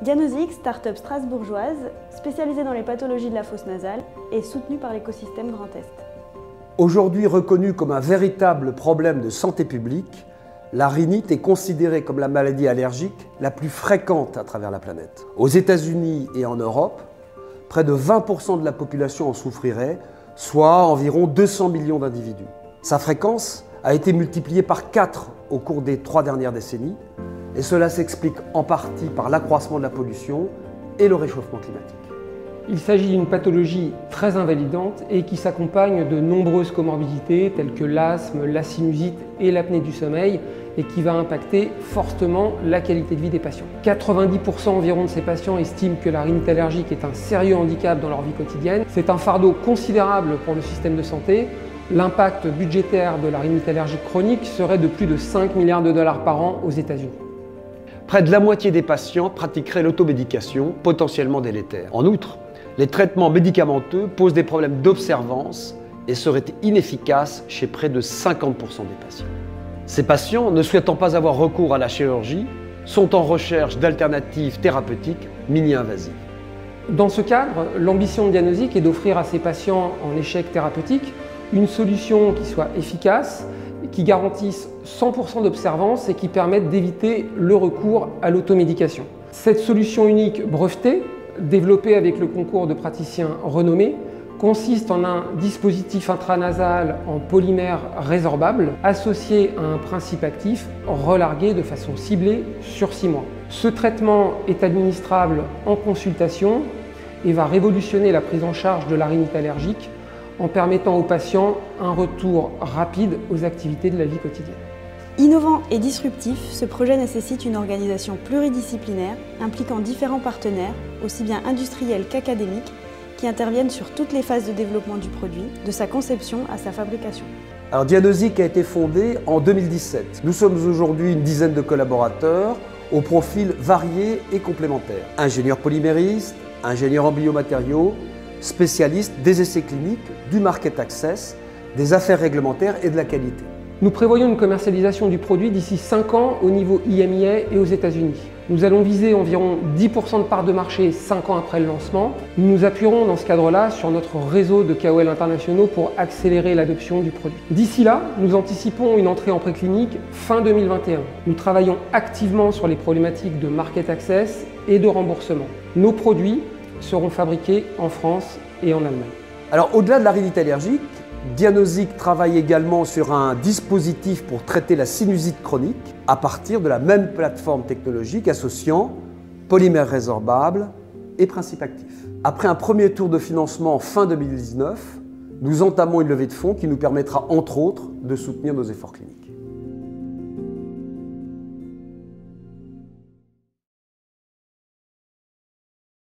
Diagnostic, start-up strasbourgeoise, spécialisée dans les pathologies de la fosse nasale et soutenue par l'écosystème Grand Est. Aujourd'hui reconnue comme un véritable problème de santé publique, la rhinite est considérée comme la maladie allergique la plus fréquente à travers la planète. Aux États-Unis et en Europe, près de 20% de la population en souffrirait, soit environ 200 millions d'individus. Sa fréquence a été multipliée par 4 au cours des 3 dernières décennies, et cela s'explique en partie par l'accroissement de la pollution et le réchauffement climatique. Il s'agit d'une pathologie très invalidante et qui s'accompagne de nombreuses comorbidités telles que l'asthme, la sinusite et l'apnée du sommeil et qui va impacter fortement la qualité de vie des patients. 90% environ de ces patients estiment que la rhinite allergique est un sérieux handicap dans leur vie quotidienne. C'est un fardeau considérable pour le système de santé. L'impact budgétaire de la rhinite allergique chronique serait de plus de 5 milliards de dollars par an aux États-Unis. Près de la moitié des patients pratiqueraient l'automédication, potentiellement délétère. En outre, les traitements médicamenteux posent des problèmes d'observance et seraient inefficaces chez près de 50% des patients. Ces patients, ne souhaitant pas avoir recours à la chirurgie, sont en recherche d'alternatives thérapeutiques mini-invasives. Dans ce cadre, l'ambition de Diagnostic est d'offrir à ces patients en échec thérapeutique une solution qui soit efficace, qui garantisse 100% d'observance et qui permette d'éviter le recours à l'automédication. Cette solution unique brevetée, développée avec le concours de praticiens renommés, consiste en un dispositif intranasal en polymère résorbable associé à un principe actif relargué de façon ciblée sur 6 mois. Ce traitement est administrable en consultation et va révolutionner la prise en charge de la rhinite allergique en permettant aux patients un retour rapide aux activités de la vie quotidienne. Innovant et disruptif, ce projet nécessite une organisation pluridisciplinaire impliquant différents partenaires, aussi bien industriels qu'académiques, qui interviennent sur toutes les phases de développement du produit, de sa conception à sa fabrication. Alors Diagnostic a été fondé en 2017. Nous sommes aujourd'hui une dizaine de collaborateurs aux profils variés et complémentaires. Ingénieurs polyméristes, ingénieurs en biomatériaux, spécialistes des essais cliniques, du market access, des affaires réglementaires et de la qualité. Nous prévoyons une commercialisation du produit d'ici 5 ans au niveau IMEA et aux États-Unis. Nous allons viser environ 10% de part de marché 5 ans après le lancement. Nous nous appuierons dans ce cadre-là sur notre réseau de KOL internationaux pour accélérer l'adoption du produit. D'ici là, nous anticipons une entrée en préclinique fin 2021. Nous travaillons activement sur les problématiques de market access et de remboursement. Nos produits seront fabriqués en France et en Allemagne. Alors au-delà de la rhinite allergique, Diagnostic travaille également sur un dispositif pour traiter la sinusite chronique à partir de la même plateforme technologique associant polymère résorbable et principe actif. Après un premier tour de financement fin 2019, nous entamons une levée de fonds qui nous permettra entre autres de soutenir nos efforts cliniques.